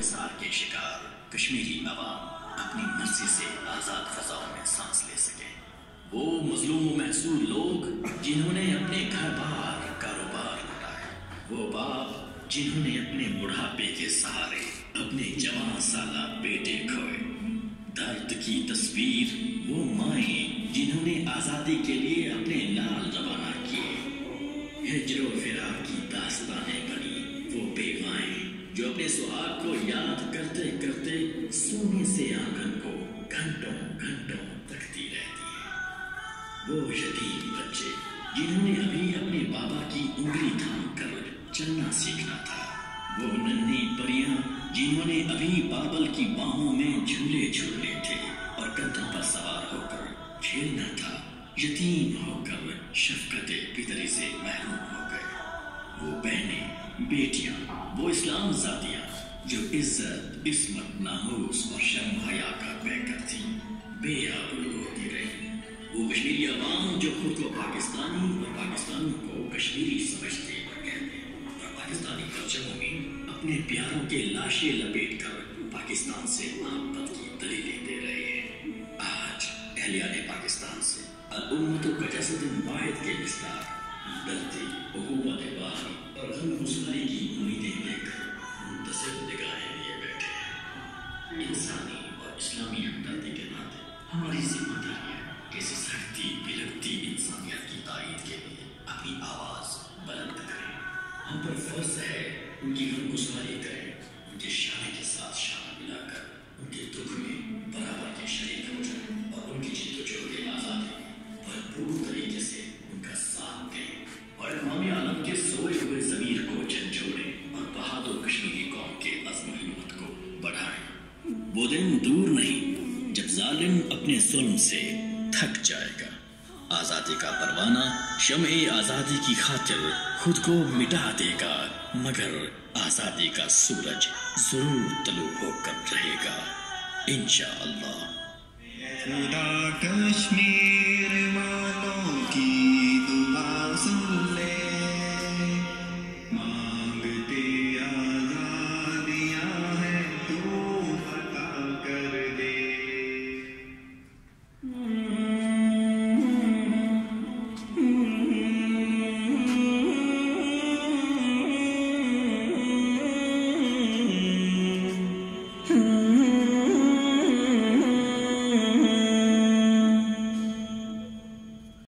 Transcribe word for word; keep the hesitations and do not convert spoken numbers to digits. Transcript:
انحصار کے شکار کشمیری عوام اپنی مرضی سے آزاد فضاؤں میں سانس لے سکیں. وہ مظلوم و محصور لوگ جنہوں نے اپنے گھر بار کاروبار لوٹائے، وہ باپ جنہوں نے اپنے بڑھاپے کے سہارے اپنے جوان سالہ بیٹے کھوئے، درد کی تصویر وہ مائیں جنہوں نے آزادی کے لیے اپنے لال روانہ کیے، ہجر و فراق کی داستانیں بنی وہ بیوائیں جو اپنے سہاگ کو یاد کرتے کرتے سونے سے آنگن کو گھنٹوں گھنٹوں تکتی رہتی ہیں، وہ یتیم بچے جنہوں نے ابھی اپنے بابا کی انگلی تھام کر چلنا سیکھنا تھا، وہ ننھی پریاں جنہوں نے ابھی بابل کی باہوں میں جھولے جھولنے تھے اور کندھوں پر سوار ہو کر کھیلنا تھا، یتیم ہو کر شفقت پدری سے محروم ہو گئے، وہ بہنیں بیٹیاں وہ اسلام زادیاں جو عزت عصمت ناموس اور شرم حیا کا پیکر تھیں بے آبرو ہوتی رہی، وہ کشمیری عوام جو خود کو پاکستانی اور پاکستانیوں کو کشمیری سمجھتے اور کہتے اور پاکستانی پرچموں میں اپنے پیاروں کے لاشیں لپیٹ کر پاکستان سے محبت کی دلیلیں دے رہے ہیں. آج اہلیان پاکستان سے الامت و کجسد واحد کے مصداق ڈرتی اخوت باہمی اور غم گساری کی امیدیں لے کر منتصر نگاہیں لیے بیٹھے ہیں. انسانی اور اسلامی ہمدردی کے ناطے ہماری ذمہ داری ہے کہ اس سختی بلکتی انسانیت کی تائید کے لیے اپنی آواز بلند کریں. ہم پر فرض ہے ان کی غم گساری کریں، ان کے شان کے ساتھ شان ملا کر ان کے دکھ میں برابر کے شریک ہو جائیں اور ان کی جد و جہد آزادی میں بھرپور طریقے سے ان کا ساتھ دیں اور اقوام عالم کے سوئے ہوئے ضمیر کو جھنجھوڑیں اور بہادر کشمیری قوم کے عزم و ہمت کو بڑھائیں. وہ دن دور نہیں جب ظالم اپنے ظلم سے تھک جائے گا، آزادی کا پروانہ شمع آزادی کی خاطر خود کو مٹا دے گا، مگر آزادی کا سورج ضرور طلوع ہو کر رہے گا انشاءاللہ. خدا کشمیر